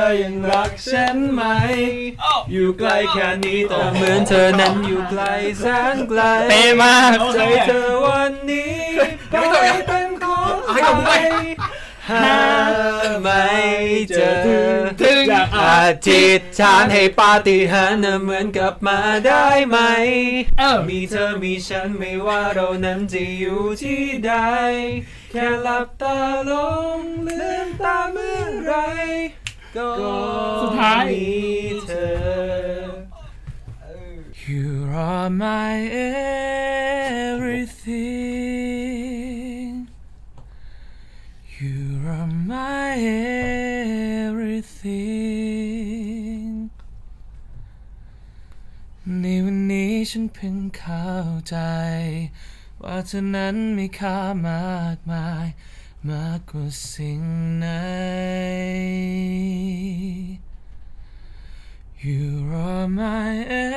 ยังรักฉันไหมอยู่ไกลแค่นี้แต่เหมือนเธอนั้นอยู่ไกลแสนไกลเป๊ะมากใจเธอวันนี้ไปเป็นของใครหาไม่เจอถึงอาทิตย์ฉันให้ปาฏิหาริย์เหมือนกลับมาได้ไหมมีเธอมีฉันไม่ว่าเรานั้นจะอยู่ที่ใดแค่หลับตาลงลืมตาเมื่อไรก็สุดท้ายมีเธอ You are my everything You are my everything ในวันนี้ฉันเพิ่งเข้าใจว่าเธอนั้นมีค่ามากมายมากกว่าสิ่งไหน You are my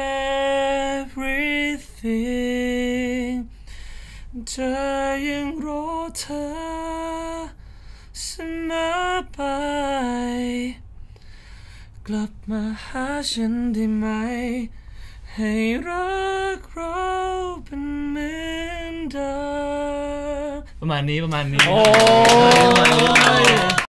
everything เธอยังรอเธอเสมอไปกลับมาหาฉันได้ไหมให้รักเราเป็นเหมือนเดิมประมาณนี้โอ้